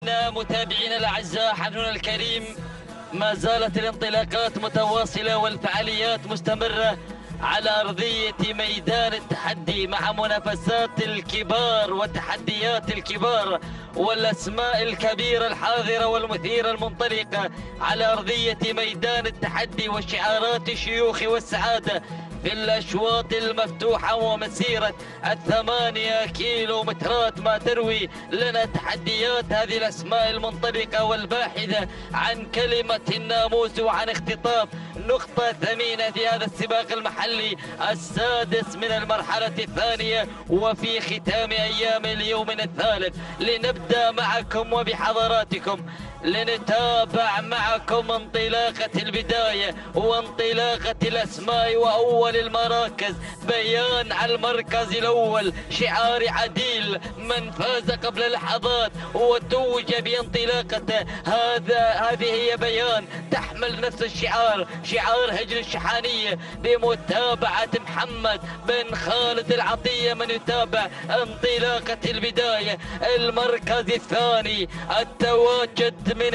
مستمعينا متابعينا الاعزاء حفلنا الكريم، ما زالت الانطلاقات متواصله والفعاليات مستمره على ارضيه ميدان التحدي مع منافسات الكبار والتحديات الكبار والاسماء الكبيره الحاضره والمثيره المنطلقه على ارضيه ميدان التحدي وشعارات الشيوخ والسعاده في الأشواط المفتوحة ومسيرة 8 كيلومترات، ما تروي لنا تحديات هذه الأسماء المنطلقة والباحثة عن كلمة الناموس وعن اختطاف نقطة ثمينة في هذا السباق المحلي السادس من المرحلة الثانية وفي ختام أيام اليوم الثالث. لنبدأ معكم وبحضراتكم لنتابع معكم انطلاقة البداية وانطلاقة الأسماء وأول المراكز. بيان على المركز الأول شعار عديل من فاز قبل لحظات وتوج بانطلاقته، هذه هي بيان تحمل نفس الشعار، شعار هجر الشحانية بمتابعة محمد بن خالد العطية من يتابع انطلاقة البداية. المركز الثاني التواجد من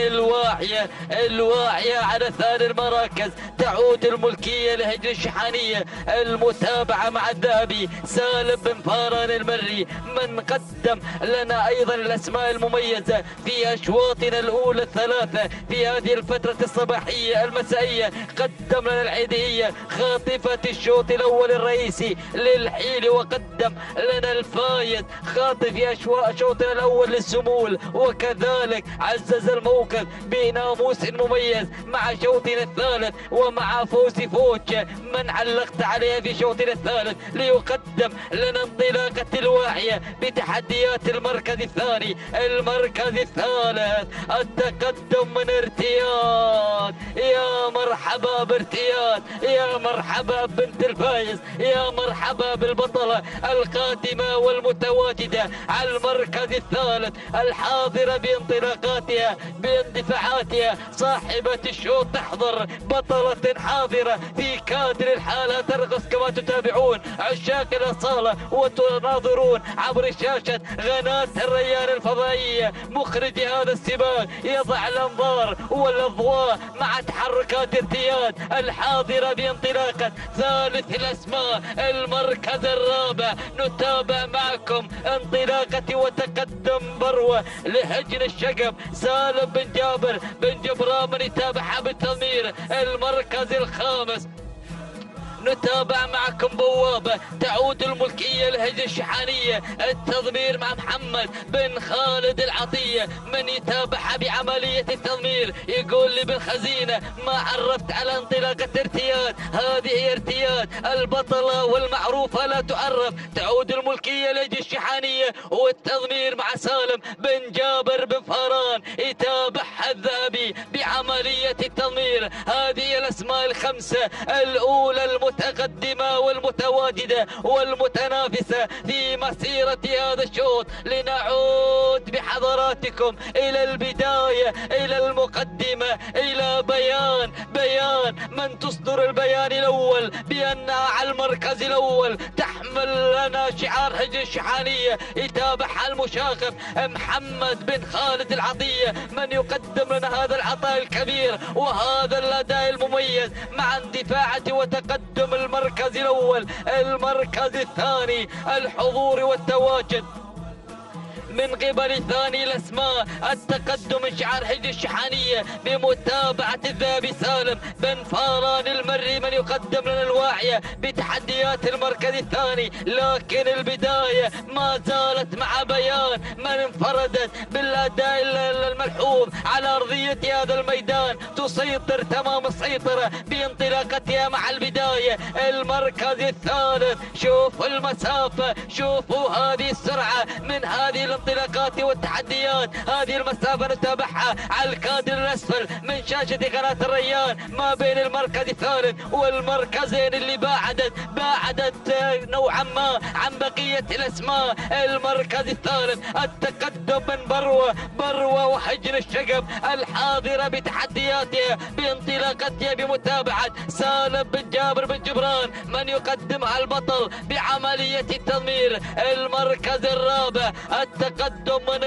الواعية على ثاني المراكز، تعود الملكية لهجر الشحانية. المتابعة مع الذهبي سالم بن فاران المري من قدم لنا أيضا الأسماء المميزة في أشواطنا الأولى الثلاثة في هذه الفترة الصباحية المسائية. قدم لنا العيدية خاطفة الشوط الأول الرئيسي للحيل، وقدم لنا الفايز خاطف شوطنا الأول للسمول، وكذلك عزز الموقف بناموس مميز مع شوطنا الثالث ومع فوزي فوج من علقت عليها في شوطنا الثالث ليقدم لنا انطلاقة الواعية بتحديات المركز الثاني. المركز الثالث التقدم من ارتياد، يا مرحبا بارتياد، يا مرحبا بنت الفايز، يا مرحبا بالبطلة القادمة والمتواجدة على المركز الثالث الحاضرة بانطلاقاتها باندفاعاتها. صاحبة الشوط تحضر، بطلة حاضرة في كادر الحالة ترقص كما تتابعون عشاق الأصالة وتناظرون عبر شاشة قناة الريان الفضائية. مخرج هذا السباق يضع الأنظار والأضواء مع تحركات ارتياد الحاضرة بانطلاقة ثالث الأسماء. المركز الرابع نتابع معكم انطلاقة وتقدم بروة لهجن الشقب سالم بن جابر بن جبران من يتابعها بالتضمير. المركز الخامس نتابع معكم بوابة، تعود الملكية لهجر الشحانية، التضمير مع محمد بن خالد العطية من يتابعها بعملية التضمير. يقول لي بالخزينة ما عرفت على انطلاقة ارتياد، هذه هي ارتياد البطلة والمعروفة لا تعرف. تعود الملكية لهجر الشحانية والتضمير مع سالم بن جابر بن فاران يتابعها الذهبي بعملية التضمير. هذه الأسماء الخمسة الأولى المتقدمة والمتواجدة والمتنافسة في مسيرة هذا الشوط. لنعود بحضراتكم إلى البداية، إلى المقدمة، إلى بيان من تصدر البيان الأول بأنها على المركز الأول تحمل لنا شعار هجر الشحانية. يتابعها المشاغب محمد بن خالد العطية من يقدم لنا هذا العطاء الكبير وهذا الأداء المميز مع اندفاعه وتقدم المركز الأول. المركز الثاني الحضور والتواجد من قبل ثاني الأسماء التقدم شعار هجر الشحانية بمتابعة الذهبي سالم بن فاران المري من يقدم لنا الواعية بتحديات المركز الثاني. لكن البداية ما زالت مع بيان من انفردت بالأداء الملحوظ على أرضية هذا الميدان، تسيطر تمام السيطرة بانطلاقتها مع البداية. المركز الثالث شوفوا المسافة، شوفوا هذه السرعة من هذه الانطلاقات والتحديات. هذه المسافة نتابعها على الكادر الأسفل من شاشة قناة الريان ما بين المركز الثالث والمركزين اللي باعدت نوعا ما عن بقية الأسماء. المركز الثالث التقدم من بروة وحجر الشقب الحاضرة بتحدياتها بانطلاقتها بمتابعة سالم بن جابر بن جبران من يقدمها البطل بعملية التضمير. المركز الرابع تقدم من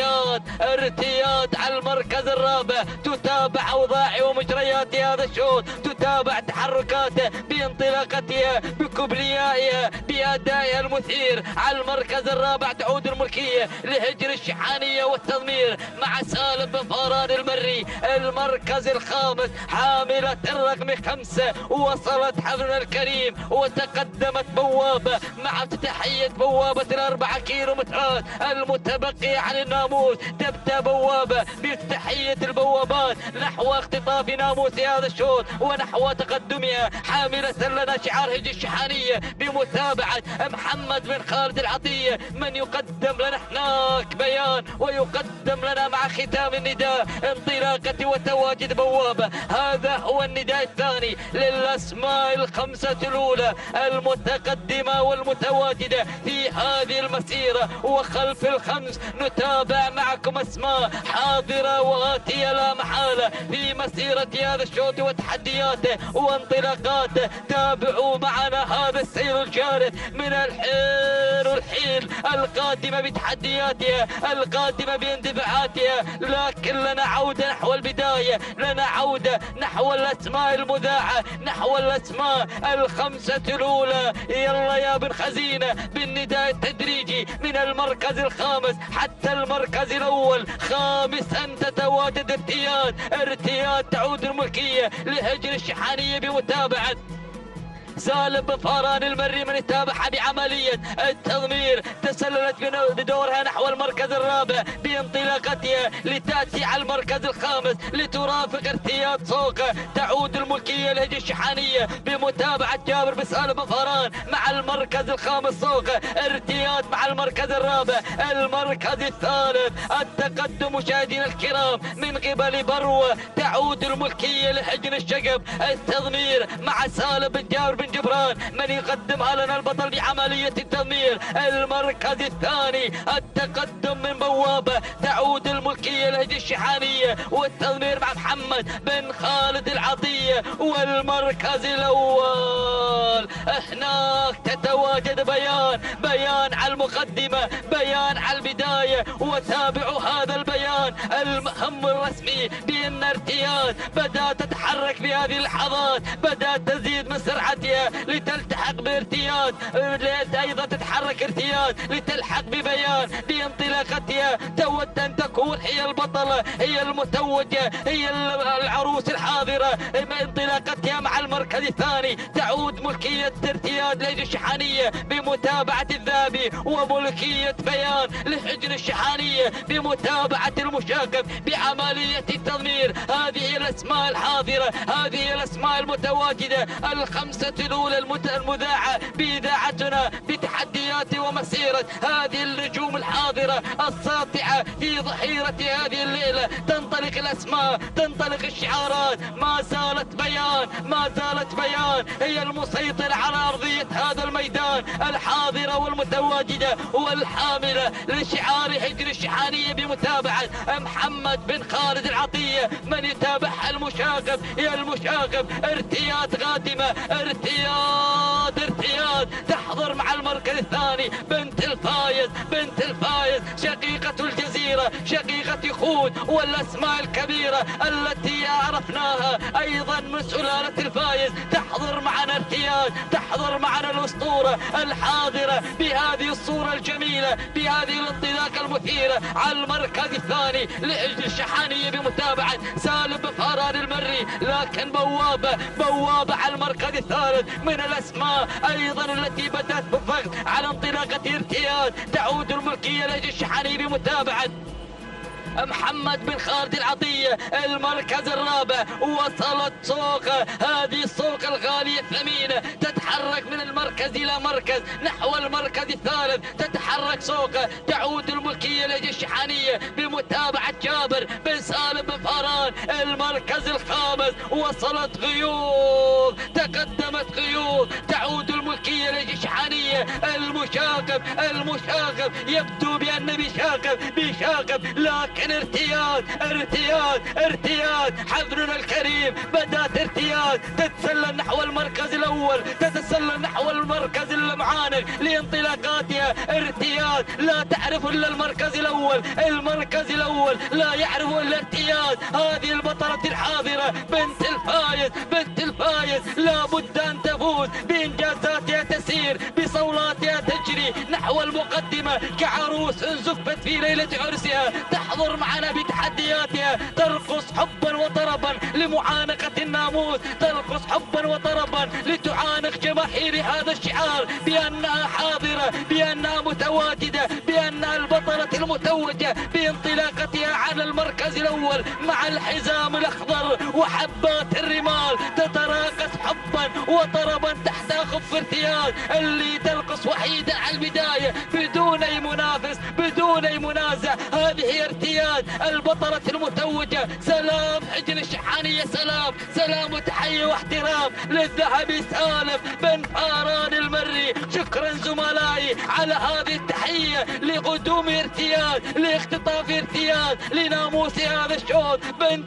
ارتياد على المركز الرابع. تتابع أوضاع ومجريات هذا الشوط، تتابع تحركاته بانطلاقتها بكبريائها بأدائها المثير. على المركز الرابع تعود الملكية لهجر الشحانية والتضمير مع سالم بن فاران المري. المركز الخامس حاملة الرقم 5 وصلت حفلنا الكريم وتقدمت بوابة مع افتتاحية بوابة 4 كيلومترات المتبقية عن الناموس. تبدأ بوابة بافتتاحية البوابات نحو اختطاف ناموس هذا الشوط ونحو تقدمها، حاملة لنا شعار هجر الشحانية بمتابعة محمد بن خالد العطية من يقدم لنا هناك بيان ويقدم لنا مع ختام النداء انطلاقة وتواجد بوابة. هذا هو النداء الثاني للأسماء الخمسة الأولى المتقدمة والمتواجدة في هذه المسيرة. وخلف الخمس نتابع معكم أسماء حاضرة وآتية لا محالة في مسيرة هذا الشوط وتحدياته وانطلاقاته. تابعوا معنا هذا السير الجارف من الحين والحين، القادمة بتحدياتها، القادمة باندفاعاتها، لكن لنا عودة نحو البداية، لنا عودة نحو الأسماء المذاعة، نحو الأسماء الخمسة الأولى. يلا يا بن خزينة بالنداء التدريجي من المركز الخامس حتى المركز الأول. خامسا تتواجد ارتياد تعود الملكية لهجر الشحانية بمتابعة سالم بن فاران المري من يتابعها بعملية التضمير. تسللت بدورها نحو المركز الرابع بانطلاقتها لتأتي على المركز الخامس لترافق ارتياد صوقة. تعود الملكية لهجر الشحانية بمتابعة جابر بن سالم بن فاران مع المركز الخامس صوقة. ارتياد مع المركز الرابع. المركز الثالث التقدم مشاهدينا الكرام من قبل بروة. تعود الملكية لهجر الشقب. التضمير مع سالم بن جابر بن جبران من يقدمها لنا البطل بعملية التضمير. المركز الثاني التقدم من بوابة. تعود الملكية لهجر الشحانية والتضمير مع محمد بن خالد العطية. والمركز الأول هناك تتواجد بيان على المقدمة، بيان على البداية. وتابعوا هذا البيان المهم الرسمي بأن ارتياد بدأت تتحرك في هذه اللحظات، بدأت تزيد من سرعتها لتلتحق بارتياد، أيضا تتحرك ارتياد لتلحق ببيان بانطلاقتها. تود أن تكون هي البطلة، هي المتوجة، هي العروس الحاضرة بانطلاقتها مع المركز الثاني. تعود ملكية ارتياد لهجر الشحانية بمتابعة الذهبي وملكية بيان لهجر الشحانية بمتابعة المشاكب بعملية التضمير. هذه هي الأسماء الحاضرة، هذه هي الأسماء المتواجدة الخمسة الأولى المذاعة بإذاعتنا بتحديات ومسيرة هذه النجوم الحاضرة الساطعة في ظهيرة هذه الليلة. تنطلق الأسماء، تنطلق الشعارات. ما زالت بيان هي المسيطرة على أرضية هذا الميدان، الحاضرة والمتواجدة والحاملة لشعار هجر الشحانية بمتابعة محمد بن خالد العطية من يتابعها المشاغب. يا المشاغب ارتياد قادمة، ارتياد تحضر مع المركز الثاني بنت الفايز شقيقة الجزيرة، شقيقة خود والأسماء الكبيرة التي عرفناها أيضا من سلالة الفايز. تحضر معنا ارتياد، تحضر معنا الأسطورة الحاضرة بهذه الصورة الجميلة، بهذه الانطلاقة المثيرة على المركز الثاني لهجر الشحانية بمتابعة سالم بن فاران المري. لكن بوابة على المركز الثالث من الأسماء أيضا التي بدأت بالضغط على انطلاقة ارتياد. تعود الملكية لهجر الشحانية بمتابعة محمد بن خالد العطية. المركز الرابع وصلت صوقة، هذه الصوقة الغالية الثمينة تتحرك من المركز إلى مركز نحو المركز الثالث. تتحرك صوقة. تعود الملكية لهجر الشحانية بمتابعة جابر بن سالم بن فاران. المركز الخامس وصلت غيوث، تقدمت غيوث. تعود الملكية لهجر الشحانية المشاغب يبدو بأن بيشاغب لكن ارتياد حفلنا الكريم بدأت ارتياد، تتسلل نحو المركز الأول، تتسلل نحو المركز المعانق لانطلاقاتها. ارتياد لا تعرف إلا المركز الأول لا يعرف إلا ارتياد. هذه البطلة الحاضرة بنت الفايز لا بد أن تفوز بإنجازاتها، تسير بصولاتها، تجري نحو المقدمة كعروس زفت في ليلة عرسها، تحضر معنا بتحدياتها، ترقص حبا وطربا لمعانقة الناموس، ترقص حبا وطربا لتعانق جماهير هذا الشعار بأنها حاضرة، بأنها متواجدة، بأنها البطلة المتوجة بانطلاقتها على المركز الأول مع الحزام الأخضر وحبات الرمال، تتراقص حبا وطربا تحت خف ارتياد اللي ترقص وحيدا على البداية بدون أي منافس بدون أي منازع. هذه ارتياد البطلة المتوجة. سلام حجن الشحانية، سلام وتحية واحترام للذهبي سالم بن فاران المري. شكرا زملائي على هذه التحية لقدوم ارتياد، لاختطاف ارتياد لناموس هذا الشوط.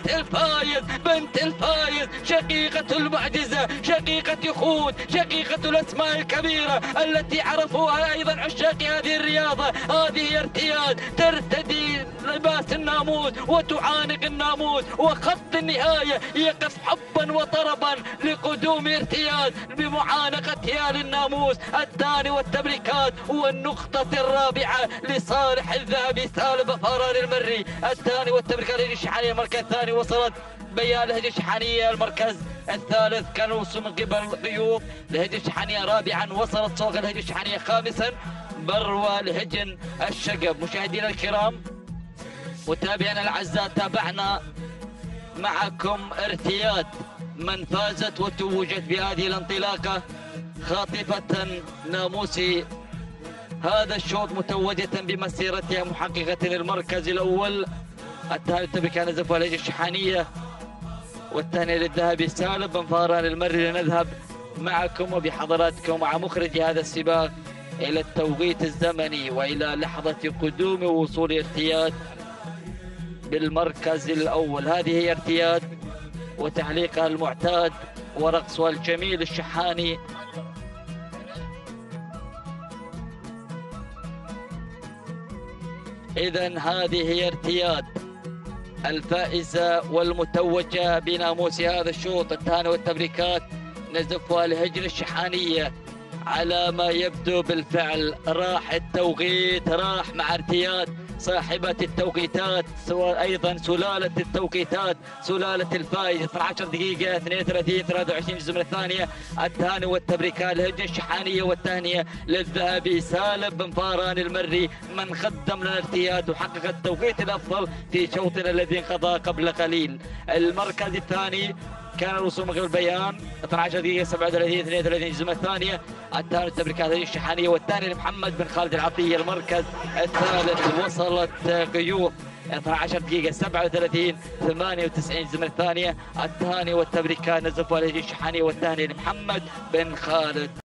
بنت الفايز شقيقة المعجزة، شقيقة يخوت، شقيقة الأسماء الكبيرة التي عرفوها أيضا عشاق هذه الرياضة. هذه ارتياد ترتدي لباس الناموس وتعانق الناموس، وخط النهاية يقف حبا وطربا لقدوم ارتياد بمعانقتها للناموس. الثاني والتبريكات والنقطة الرابعة لصالح الذهبي سالم فاران المري. الثاني والتبريكات لهجة الشحانية المركز الثاني، وصلت بيان لهجة الشحانية المركز الثالث، كان وصول من قبل ضيوف لهجة الشحانية رابعا، وصلت صوغ لهجة الشحانية خامسا بروى لهجن الشقب. مشاهدينا الكرام متابعينا الاعزاء، تابعنا معكم ارتياد من فازت وتوجت بهذه الانطلاقه خاطفه ناموس هذا الشوط، متوجه بمسيرتها محققه المركز الاول. الثاني كان نزف لهجة الشحانيه، والثاني للذهبي سالم بن فاران المري. لنذهب معكم وبحضراتكم مع مخرج هذا السباق إلى التوقيت الزمني وإلى لحظة قدوم ووصول ارتياد بالمركز الأول. هذه هي ارتياد وتعليقها المعتاد ورقصها الجميل الشحاني. إذن هذه هي ارتياد الفائزة والمتوجة بناموس هذا الشوط. الثاني والتبريكات نزفها لهجن الشحانية. على ما يبدو بالفعل راح التوقيت، راح مع ارتياد صاحبة التوقيتات، أيضا سلالة التوقيتات، سلالة الفائز. 12 دقيقة 32 23 جزء من الثانية. الثاني والتبريكات لهجة الشحانية، والثانية للذهبي سالم بن فاران المري من قدم لنا ارتياد وحقق التوقيت الأفضل في شوطنا الذي انقضى قبل قليل. المركز الثاني كان الوصول من قبل بيان 12 دقيقة 37 32 جزء من الثانية. الثاني التبريكات هذه الشحانية، والثاني لمحمد بن خالد العطية. المركز الثالث وصلت قيوف 12 دقيقة 37 98 جزء من الثانية. الثاني والتبريكات نزف هذه الشحانية، والثاني لمحمد بن خالد.